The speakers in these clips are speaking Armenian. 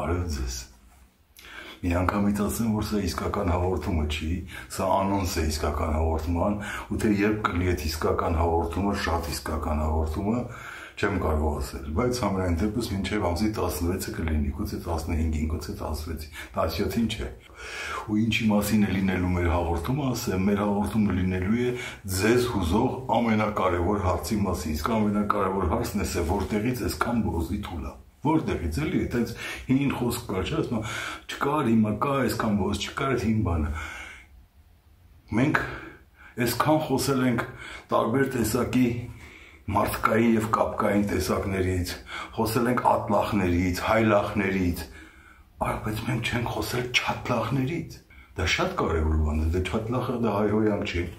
Բարև ձեզ։ Մի անգամից ասեմ, որ սա իսկական հաղորդումը չի, սա անոնս է իսկական հաղորդման, ու թե երբ կլինի այդ իսկական հաղորդումը, շատ իսկական հաղորդումը, չեմ կարող ասել, բայց համենայն դեպս մինչև ամսի 16-ը կլինի, գուցե 15-ին, գուցե 16-ին, 17-ին չէ։ Ու ինչի մասին է լինելու մեր հաղորդումը, ասեմ, մեր հաղորդումը լինելու է ձեզ հուզող ամենակարևոր հարցի մասին, իսկ ամենակարևոր հարցն է, որտեղից այսքան բոզի թուլա։ Որտեղից էլի, այդպես հին խոսք կար, չէ՞, ասում չկար, հիմա կա, այսքան բոզ չկար, այդ հին բանը։ Մենք այսքան խոսել ենք տարբեր տեսակի մարդկային եւ կապկային տեսակներից, խոսել ենք ատլախներից, հայլախներից, բայց մենք չենք խոսել չատլախներից։ Դա շատ կարևոր բան է, դե չատլախը դա հայհոյանք չի։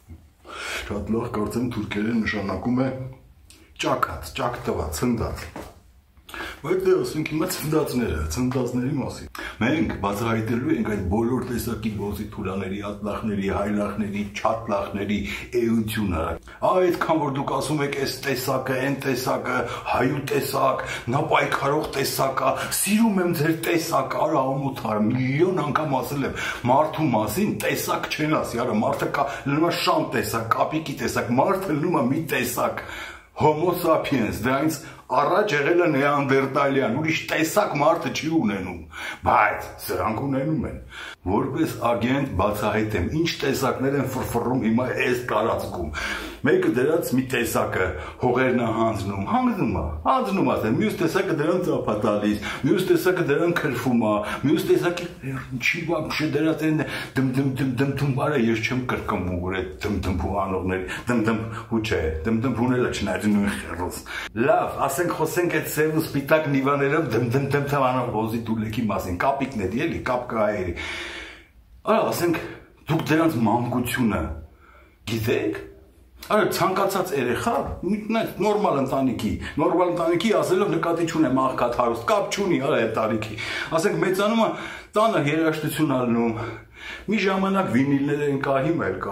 Չատլախ կարծեմ թուրքերեն նշանակում է ճակած, ճակ տված, ցնդած։ Բայց դե ասենք հիմա ցնդածների մասին։ Մենք բացահայտելու ենք այդ բոլոր տեսակի բոզի թուլաների, ատլախների, հայլախների, չատլախների էությունը։ Այդքան որ դուք ասում եք այս տեսակը, այն տեսակը, հայու տեսակ, նա պայքարող տեսակ է, սիրում եմ ձեր տեսակը, արա ամոթար, միլիոն անգամ ասել եմ, մարդու մասին տեսակ չեն ասի, արա մարդը կա լնումա շան տեսակ, կապիկի տեսակ, մարդը լնումա մի տեսակ, Homo sapiens, դրանից առաջ եղել է նեանդերտալյան, ուրիշ տեսակ մարդը չի ունենում, բայց սրանք ունենում են, որպես ագենտ բացահայտեմ, ինչ տեսակներ են ֆրֆռում հիմա այս տարածքում, մեկը դրած մի տեսակը հողերն է հանձնում է, մյուս տեսակը դրան ծափ է տալիս, մյուս տեսակը դրան քրվում է, մյուս տեսակը ինչի բան դրած են դմդմ բարը, ես չեմ կրկնվում, որ այդ դմդմփու անողների, դմդմփու չէ, դմդմփուն էլ չնայած նույն խերոս, լավ, ասենք խոսենք այդ սև ու սպիտակ նիվաներով դմդմդմդմանով բոզի դուլեկի մասին, կապիկների էլի, կապկայերի, արա ասենք դուք դրանց մանկությունը գիտեք, արա ցանկացած երեխա, նորմալ ընտանիքի ասելով նկատի չունեմ աղքատ հարուստ, կապ չունի արա այդ տարիքի, ասենք մեծանում է տանը երաժշտություն ալնում, մի ժամանակ վինիլներ են կա, հիմա էլ կա,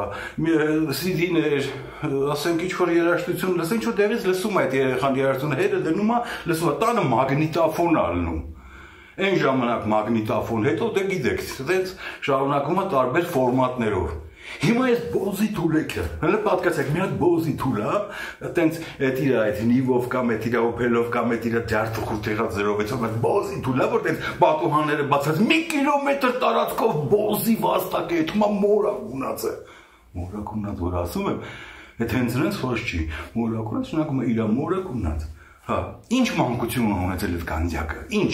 CD-ներ, ասենք ինչ-որ երաժշտություն լսեն, ինչ-որ տեղից լսում է այդ երեխան երաժշտությունը, հետը դնում է, լսում է, տանը մագնիտոֆոն ալնում, այն ժամանակ մագնիտոֆոն, հետո դե գիտեք, դենց շարունակում է տարբեր ֆորմատներով, հիմա այս բոզի թուլեքը, հələ պատկացեք, մի հատ բոզի թուլա, տենց այդ իր այդ նիվով կամ այդ իր օփելով կամ այդ իր ջարդուխուր եղած 0.6, այդ բոզի թուլա, որ տենց պատուհանները բացած մի կիլոմետր տարածքով բոզի վաստակ է, թվում է մորակունած է, մորակունած, որ ասում եմ, այդ հենց նրանց խոսք չի, մորակունած շնակում է իր մորակունած, հա, ինչ մանկություն ունեցել այդ կանձյակը, ինչ,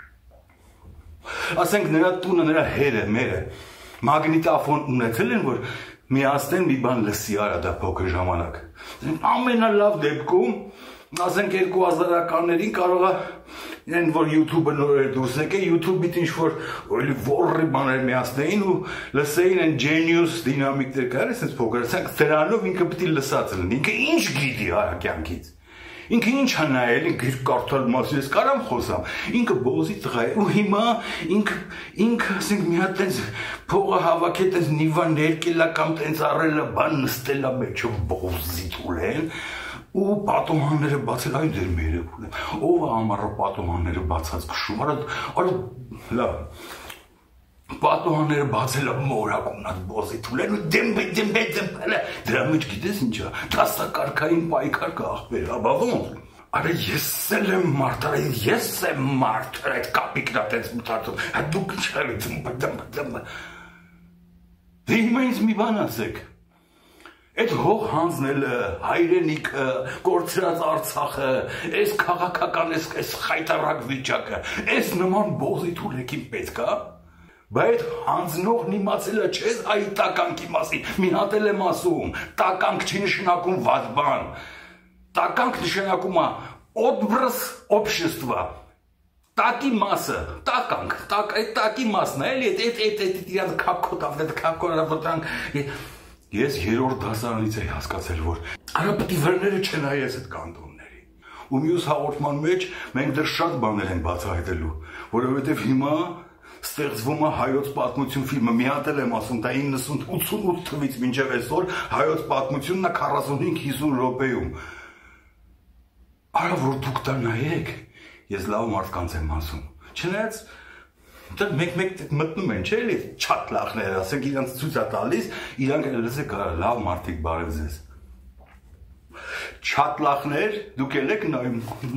ասենք նրա տունը, նրա հերը, մերը, մագնիտոֆոն ունեցել են, որ միացնեն մի բան լսի արա դա փոքր ժամանակ, ամենալավ դեպքում, ասենք 2000-ականներին կարող է են, որ YouTube-ը նոր էր դուրս եկել, YouTube-ից ինչ-որ ոռի բաներ միացնեին ու լսեին են genius դինամիկներ կար, այսպես փոքր, ասենք դրանով ինքը պետք է լսած լինի, ինքը ինչ գիտի արա կյանքից, ինքը ինչ է նայել, ինքը կարդալ մասին, ես կարամ խոսամ, ինքը բոզի տղա է, ու հիմա ինքը ասենք մի հատ տենց փողը հավաքել տենց նիվան ներկելա կամ տենց առելա բան նստելա մեջը բոզի թուլեն, ու պատուհանները բացել, այ դեր մերեկ ունեմ, ով է ամառը պատուհանները բացած քշում, արա լավ, պատուհանները բացել է մորակունած բոզի թուլեն ու դեմբե, դրա մեջ գիտես ինչա, դասակարգային պայքար կա աղբեր, բա ոնց, արա ես եմ մարդ, այդ կապիկն է տենց մտածում, հա դուք ինչ արիցում, դե հիմա ինձ մի բան ասեք, այդ հող հանձնելը, հայրենիքը, կորցրած Արցախը, այս քաղաքական, այս խայտարակ վիճակը, այս նման բոզի թուլեկին պետք է, բայց հանձնողն իմացել է չես այ տականքի մասին, մի հատ էլ եմ ասում, տականք չի նշանակում վատ բան, տականք նշանակում է օդբրս օբշեստվա, տակի մասը, տականք, այդ տակի մասն է, այդ կապքոտ, ես երրորդ դասարանից էի հասկացել, որ արա պետք է վրները չնայես այդ կանտոնների, ու մյուս հաղորդման մեջ մենք դեռ շատ բաներ ենք բացահայտելու, որովհետև հիմա ստեղծվում է հայոց պատմություն ֆիլմը, մի հատ եմ ասում, դա 90-88 թվից մինչև այսօր հայոց պատմությունն է 45-50 րոպեում, արա որ դուք դա նայեք, ես լավ մարդկանց եմ ասում, Չնայած դա մեկ մտնում են, չէ՞ էլի չաթ լախները, ասենք իրանց ցույց է տալիս, իրանք լսեք լավ մարդիկ բարև ձեզ։ Չաթ լախներ, դուք եք նայում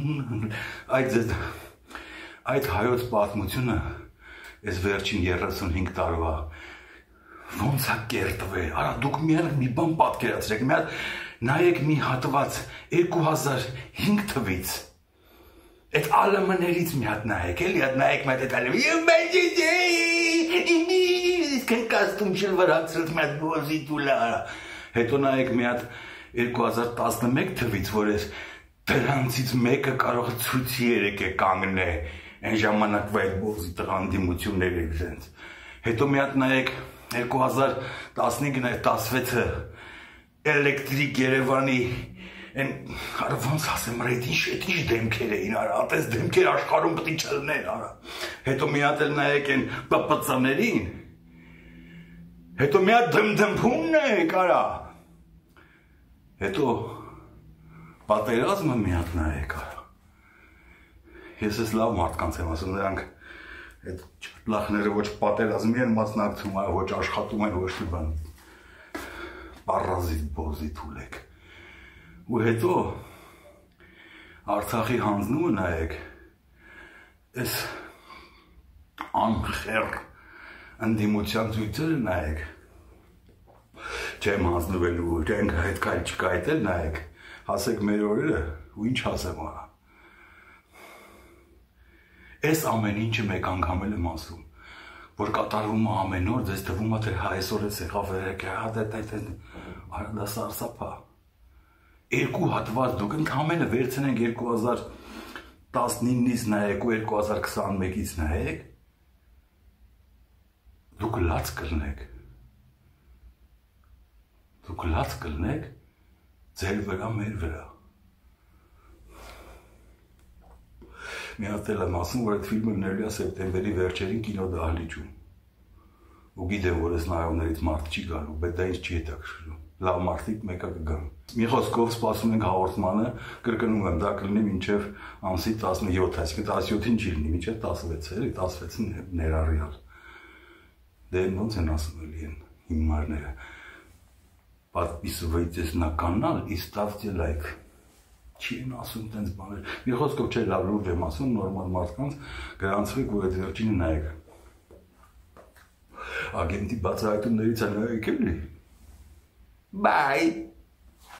այդ հայոց պատմությունը, այս վերջին 35 տարվա ոնց է կերտվել, արա դուք մի բան պատկերացրեք, մի հատ նայեք մի հատված 2005 թվից, այդ ալմներից մի հատ նայեք, էլի հատ նայեք մի հատ այդ իսկեն կաստում շլվար հացրած մի հատ բոզի տուլա, հետո նայեք մի հատ 2011 թվից, որ ես դրանցից մեկը կարող ցույցի երեք է կանգնե, այն ժամանակվա այդ բոզի տղան դիմություններ եք զենց, հետո մի հատ նայեք 2015-16-ը էլեկտրիկ Երևանի արա ոնց ասեմ, այդ ինչ դեմքեր էին, արա, այդպես դեմքեր աշխարհում պետք է չլինեն, արա։ Հետո մի հատ էլ նայեք այն ՊՊՑ-ներին։ Հետո մի հատ դմդմփումն եք, արա։ Հետո պատերազմը մի հատ նայեք, արա։ Ես ես լավ մարդկանց եմ ասում, նրանք այդ չլախները ոչ պատերազմի են մասնակցում, ոչ աշխատում են, ոչ մի բան։ Պարազիտ բոզի թուլեք։ Ու հետո Արցախի հանձնումը նայեք, այս անխեր ընդդիմության ցույցերը նայեք, չեմ հանձնվելու, չենք հետ կայ չկայտել նայեք, հասեք մեր օրերը ու ինչ ասեմ արա։ Այս ամեն ինչը մեկ անգամ եմ ասում, որ կատարվում է ամեն օր, ձեզ թվում է թե այսօր էս եղավ դա սարսափա։ Երկու հատված դուք ընդամենը վերցնենք 2019-ից նայեք ու 2021-ից նայեք, դուք լաց կլնեք ձեր վրա, մեր վրա։ Մի հատ էլ եմ ասում, որ այդ ֆիլմը ներելի է սեպտեմբերի վերջերին կինոդահլիճում։ Ու գիտեմ, որ այս նայողներից մարդ չի գալու, բայց դա ինձ չի հետաքրքրում։ Լավ մարդիկ մեկը կգան։ Մի խոսքով սպասում ենք հաղորդմանը, կրկնում եմ, դա կլինի մինչև ամսի 17, այսինքն 17-ին չի լինի, մինչև 16, էլի 16-ին ներառյալ։ Դե ոնց են ասում էլի են հիմարները։ Подписывайтесь на канал и ставьте лайк։ Չի են ասում տենց բաներ։ Մի խոսքով չէ լավ լուրջ եմ ասում, նորմալ մարդկանց գրանցվեք ու այդ վերջինը նայեք։ Ագենտի բացահայտումներից է նայեք էլի։ Bye.